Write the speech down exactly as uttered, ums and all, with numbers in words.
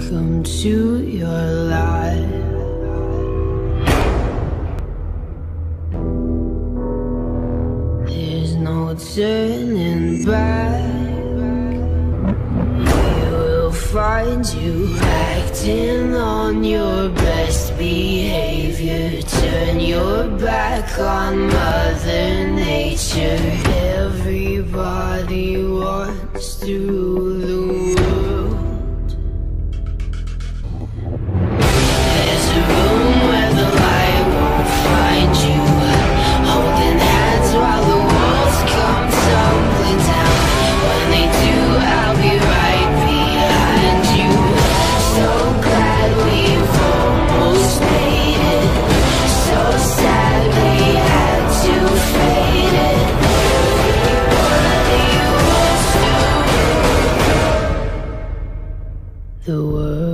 come to your life. There's no turning back. We will find you acting on your best behavior. Turn your back on Mother Nature. Everybody wants to rule the world. There's a room where the light won't find you, holding hands while the walls come tumbling down. When they do, I'll be right behind you. So glad we've almost made it. So sad we had to fade it. Everybody wants to rule the world.